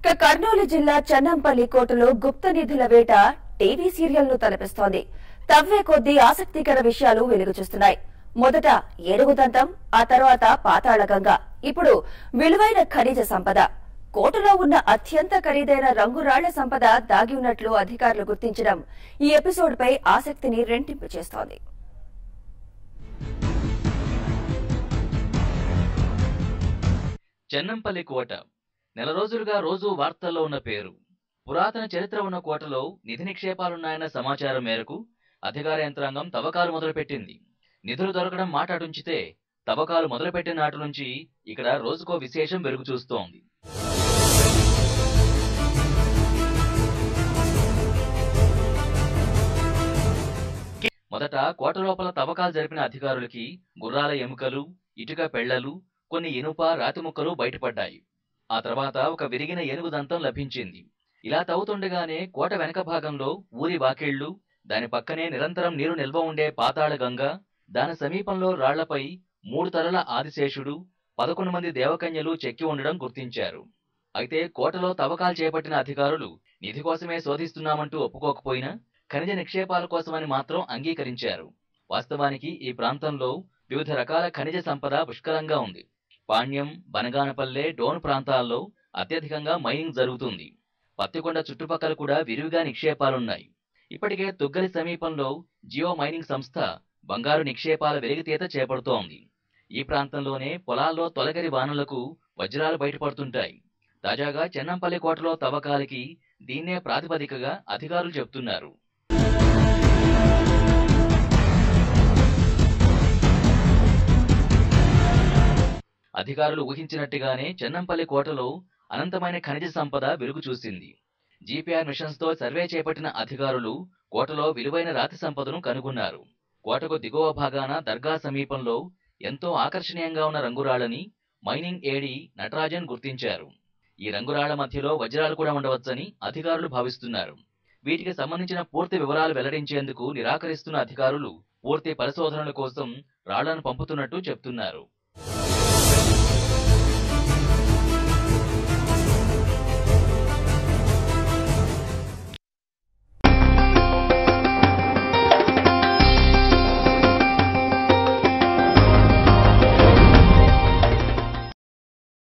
కర్నూలు జిల్లా చన్నంపల్లి కోటలో గుప్త నిధుల వేట టీవీ సీరియల్ను తలపిస్తోంది. తవ్వే కొద్దీ ఆసక్తికర విషయాలు వెలుగు చూస్తున్నాయి. మొదట ఏనుగుదంతం, ఆ తర్వాత పాతాళగంగ, ఇప్పుడు విలువైన ఖనిజ సంపద. కోటలో ఉన్న అత్యంత ఖరీదైన రంగురాళ్ల సంపద దాగి ఉన్నట్లు అధికారులు గుర్తించడం ఈ ఎపిసోడ్పై ఆసక్తిని రెండింపు చేస్తోంది. చన్నంపల్లి కోట నెల రోజులుగా రోజు వార్తల్లో ఉన్న పేరు. పురాతన చరిత్ర ఉన్న కోటలో నిధి నిక్షేపాలున్నాయన్న సమాచారం మేరకు అధికార యంత్రాంగం తవ్వకాలు మొదలుపెట్టింది. నిధులు దొరకడం మాట అటుంచితే తవ్వకాలు మొదలుపెట్టిన నాటి నుంచి ఇక్కడ రోజుకో విశేషం వెలుగు చూస్తోంది. మొదట కోట లోపల తవ్వకాలు జరిపిన అధికారులకి గుర్రాల ఎముకలు, ఇటుక పెళ్లలు, కొన్ని ఇనుప రాతి ముక్కలు బయటపడ్డాయి. ఆ తర్వాత ఒక విరిగిన ఏనుగు దంతం లభించింది. ఇలా తవ్వుతుండగానే కోట వెనక భాగంలో ఊరి వాకిళ్లు, దాని పక్కనే నిరంతరం నీరు నిల్వ ఉండే పాతాళ గంగ, దాని సమీపంలో రాళ్లపై 3 తలల ఆదిశేషుడు, 11 మంది దేవకన్యలు చెక్కి ఉండడం గుర్తించారు. అయితే కోటలో తవ్వకాలు చేపట్టిన అధికారులు నిధి కోసమే శోధిస్తున్నామంటూ ఒప్పుకోకపోయినా ఖనిజ నిక్షేపాల కోసమని మాత్రం అంగీకరించారు. వాస్తవానికి ఈ ప్రాంతంలో వివిధ రకాల ఖనిజ సంపద పుష్కలంగా ఉంది. పాణ్యం, బనగానపల్లె, డోన్ ప్రాంతాల్లో అత్యధికంగా మైనింగ్ జరుగుతుంది. పత్తికొండ చుట్టుపక్కల కూడా విరివిగా నిక్షేపాలున్నాయి. ఇప్పటికే తుగ్గలి సమీపంలో జియో మైనింగ్ సంస్థ బంగారు నిక్షేపాల వెలికితీత చేపడుతోంది. ఈ ప్రాంతంలోనే పొలాల్లో తొలగరి వానలకు వజ్రాలు బయటపడుతుంటాయి. తాజాగా చన్నంపల్లి కోటలో తవ్వకాలకి దీన్నే ప్రాతిపదికగా అధికారులు చెబుతున్నారు. అధికారులు ఊహించినట్టుగానే చన్నంపల్లి కోటలో అనంతమైన ఖనిజ సంపద వెలుగు చూసింది. జీపీఆర్ మిషన్స్ తో సర్వే చేపట్టిన అధికారులు కోటలో విలువైన రాతి సంపదను కనుగొన్నారు. కోటకు దిగువ భాగాన దర్గా సమీపంలో ఎంతో ఆకర్షణీయంగా ఉన్న రంగురాళ్లని మైనింగ్ ఏడీ నటరాజన్ గుర్తించారు. ఈ రంగురాళ్ల మధ్యలో వజ్రాలు కూడా ఉండవచ్చని అధికారులు భావిస్తున్నారు. వీటికి సంబంధించిన పూర్తి వివరాలు వెల్లడించేందుకు నిరాకరిస్తున్న అధికారులు పూర్తి పరిశోధనల కోసం రాళ్లను పంపుతున్నట్టు చెప్తున్నారు.